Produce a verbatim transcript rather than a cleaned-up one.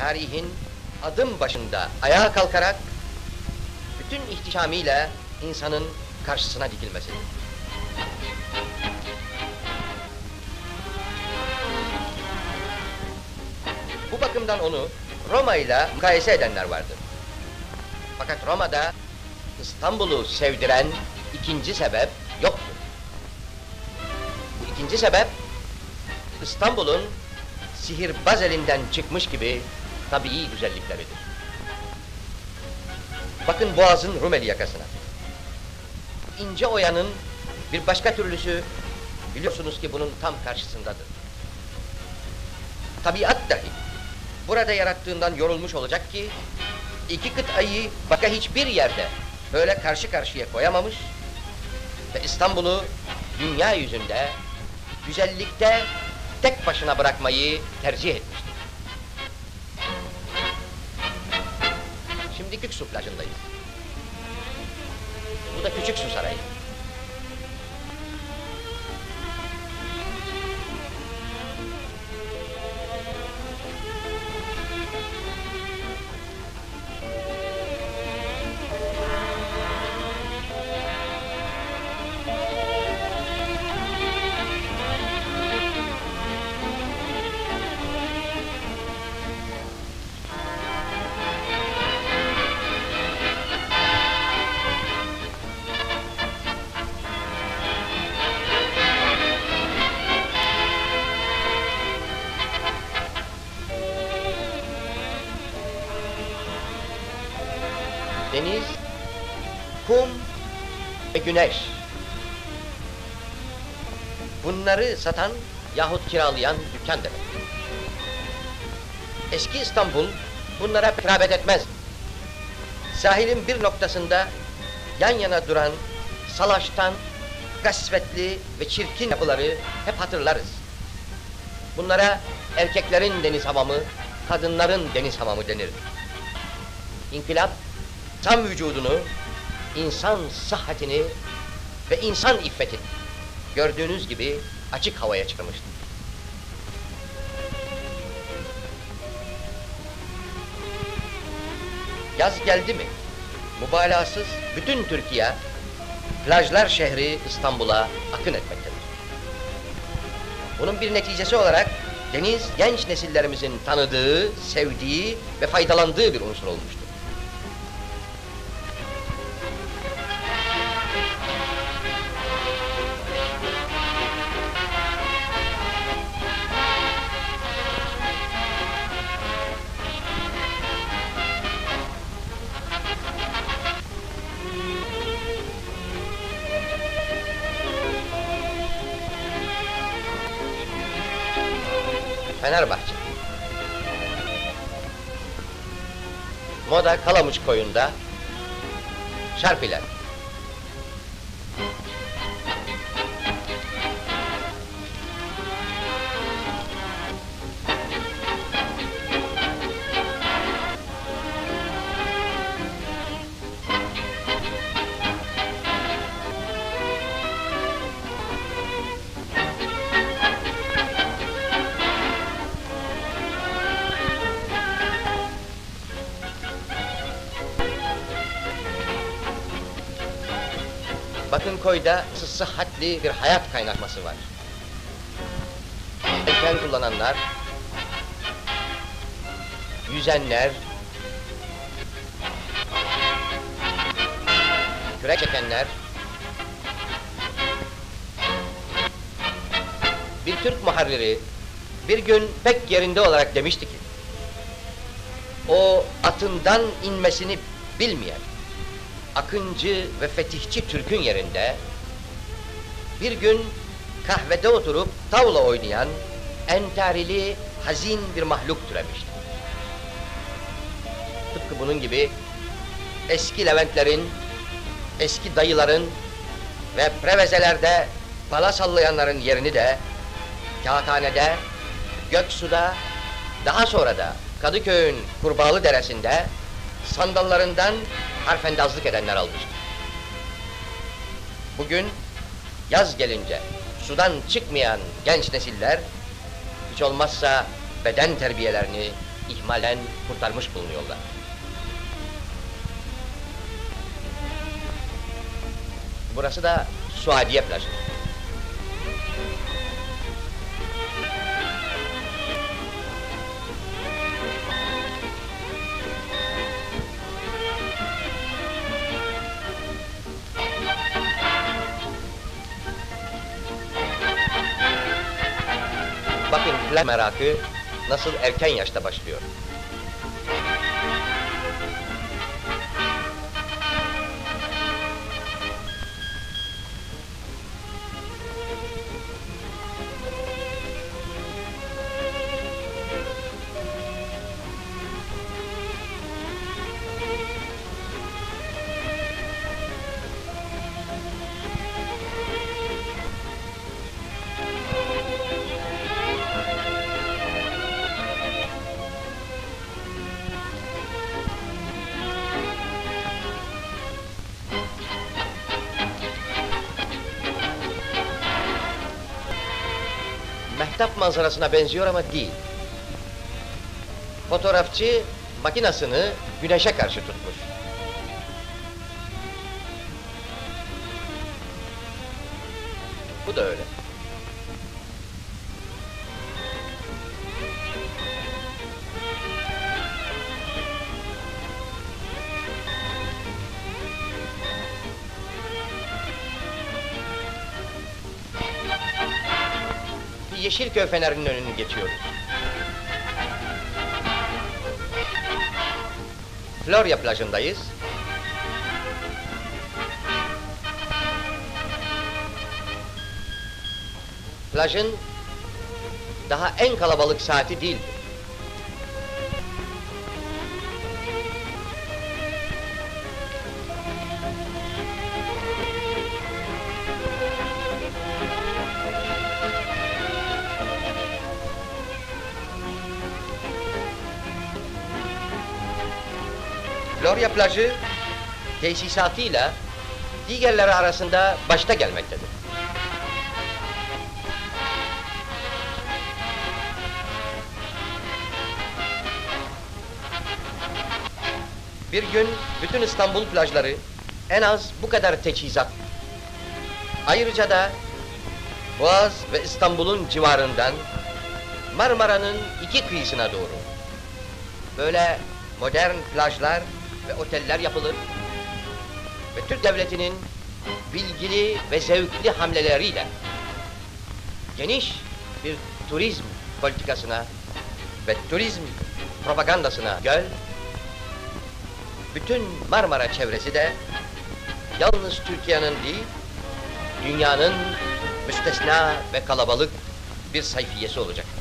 tarihin adım başında ayağa kalkarak bütün ihtişamıyla insanın karşısına dikilmesidir. Bu bakımdan onu Roma ile mukayese edenler vardır. Fakat Roma'da İstanbul'u sevdiren ikinci sebep yoktur. Bu ikinci sebep İstanbul'un sihirbaz elinden çıkmış gibi tabii güzellikleridir. Bakın Boğaz'ın Rumeli yakasına. İnce Oya'nın bir başka türlüsü biliyorsunuz ki bunun tam karşısındadır. Tabiat dahi burada yarattığından yorulmuş olacak ki iki kıtayı başka hiçbir yerde böyle karşı karşıya koyamamış ve İstanbul'u dünya yüzünde güzellikte tek başına bırakmayı tercih etmiştir. Şimdi Küksu plajındayız. Bu da Küçük Su Sarayı. Deniz, kum ve güneş. Bunları satan yahut kiralayan dükkan demek. Eski İstanbul bunlara rağbet etmez. Sahilin bir noktasında yan yana duran salaştan kasvetli ve çirkin yapıları hep hatırlarız. Bunlara erkeklerin deniz hamamı, kadınların deniz hamamı denir. İnkılap tam vücudunu, insan sıhhatini ve insan iffetini gördüğünüz gibi açık havaya çıkmıştır. Yaz geldi mi, mübalağasız bütün Türkiye, plajlar şehri İstanbul'a akın etmektedir. Bunun bir neticesi olarak deniz genç nesillerimizin tanıdığı, sevdiği ve faydalandığı bir unsur olmuştur. Fenerbahçe. Moda Kalamış koyunda şarpiler. Bakın koyda sıhhatli bir hayat kaynaşması var. Yelken kullananlar, yüzenler, kürek çekenler, bir Türk muharriri bir gün pek yerinde olarak demişti ki, o atından inmesini bilmeyen akıncı ve fetihçi Türk'ün yerinde bir gün kahvede oturup tavla oynayan entarili, hazin bir mahluk türemişti. Tıpkı bunun gibi eski Leventlerin, eski dayıların ve prevezelerde pala sallayanların yerini de Kağıthane'de, Göksu'da, daha sonra da Kadıköy'ün Kurbağalı Deresi'nde sandallarından harfendazlık edenler almıştır. Bugün yaz gelince sudan çıkmayan genç nesiller hiç olmazsa beden terbiyelerini ihmalen kurtarmış bulunuyorlar. Burası da Suadiye plajı. Bakın plaj merakı nasıl erken yaşta başlıyor. Mehtap manzarasına benziyor ama değil. Fotoğrafçı makinasını güneşe karşı tutmuş. Bu da öyle. Yeşilköy Feneri'nin önünü geçiyoruz. Florya plajındayız. Plajın daha en kalabalık saati değil. Florya plajı tesisatıyla diğerleri arasında başta gelmektedir. Bir gün bütün İstanbul plajları en az bu kadar teçhizat. Ayrıca da Boğaz ve İstanbul'un civarından Marmara'nın iki kıyısına doğru böyle modern plajlar ve oteller yapılır ve Türk devletinin bilgili ve zevkli hamleleriyle geniş bir turizm politikasına ve turizm propagandasına göl, bütün Marmara çevresi de yalnız Türkiye'nin değil, dünyanın müstesna ve kalabalık bir sayfiyesi olacak.